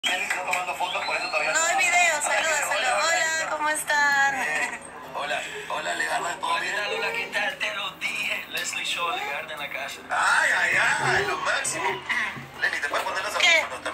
Leslie está tomando fotos, por eso todavía No, el video, salúdaselo. Hola, ¿cómo están? Hola, hola, Legarda, ¿todo bien? Hola, ¿qué tal? Te lo dije. Leslie Shaw, Legarda en la casa. Ay, ay, ay, lo máximo. Leslie, ¿te puedes poner los ¿Qué? audífonos?